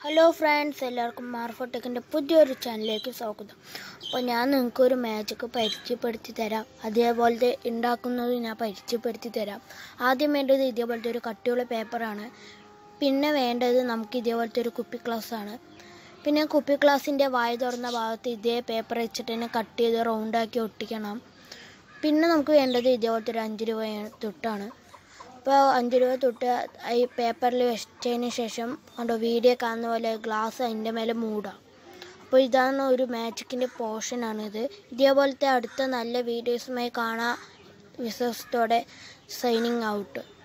Hello friends, എല്ലാവർക്കും മാർഫോടെക്കിൻ്റെ പുതിയൊരു ചാനലിലേക്ക് സ്വാഗതം. അപ്പോൾ ഞാൻ നിങ്ങൾക്കൊരു മാജിക്ക് പരിചയപ്പെടുത്തി തരാം. അതേപോലത്തെ ഉണ്ടാക്കുന്നത് ഞാൻ പരിചയപ്പെടുത്തി തരാം. ആദ്യം വേണ്ടത് ഇതേപോലത്തെ ഒരു കട്ടിയുള്ള പേപ്പറാണ്. പിന്നെ വേണ്ടത് നമുക്ക് ഇതേപോലത്തെ ഒരു കുപ്പി ഗ്ലാസ്സാണ്. പിന്നെ കുപ്പി ഗ്ലാസിൻ്റെ വായ തുറന്ന ഭാഗത്ത് ഇതേ പേപ്പർ വെച്ചിട്ട് തന്നെ കട്ട് ചെയ്ത് റൗണ്ടാക്കി ഒട്ടിക്കണം. പിന്നെ നമുക്ക് വേണ്ടത് ഇതേപോലത്തെ ഒരു 5 രൂപ തൊട്ടാണ്. അപ്പോൾ 5 രൂപ തൊട്ട് ഈ പേപ്പറിൽ വെച്ചതിന് ശേഷം വീഡിയോ കാണുന്ന പോലെ ഗ്ലാസ് അതിൻ്റെ മേലെ മൂടാം. അപ്പോൾ ഇതാണ് ഒരു മാജിക്കിൻ്റെ പോർഷനാണിത്. ഇതേപോലത്തെ അടുത്ത നല്ല വീഡിയോസുമായി കാണാൻ വിശ്വാസത്തോടെ സൈനിങ് ഔട്ട്.